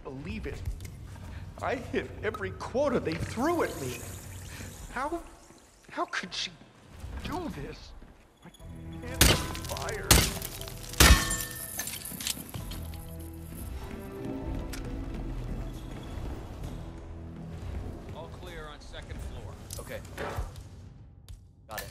believe it. I hit every quota they threw at me. How could she do this? I can't be fired. All clear on second floor. Okay. Got it.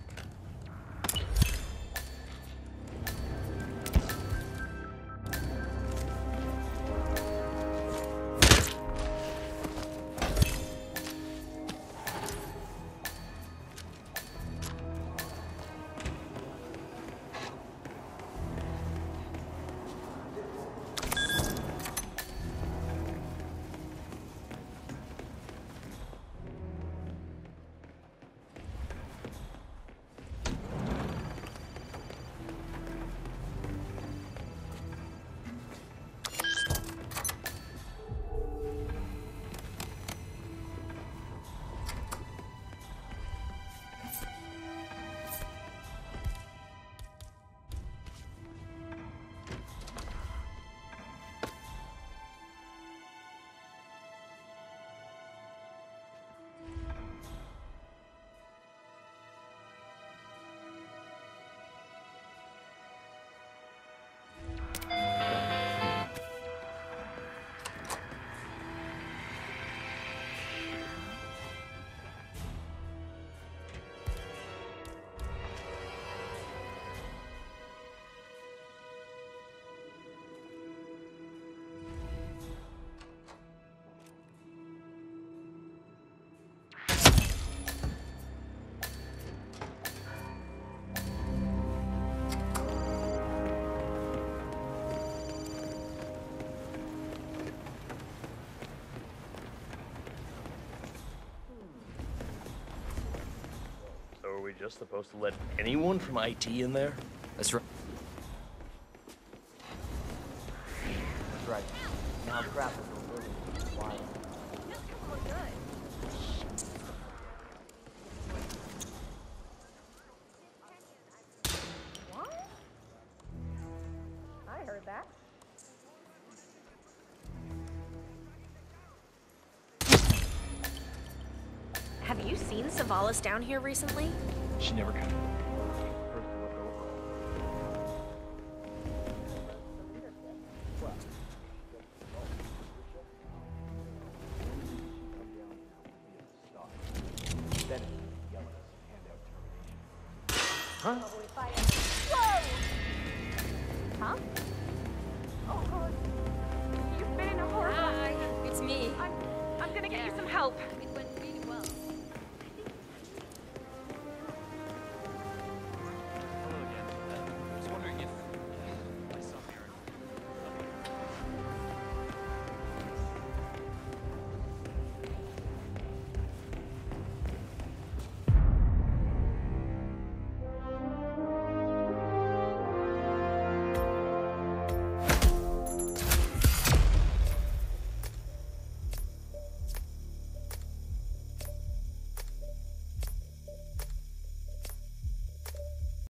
Are we just supposed to let anyone from IT in there? That's right. That's right. Now crap is really wild. What? I heard that. Have you seen Savalas down here recently? She never could. Huh?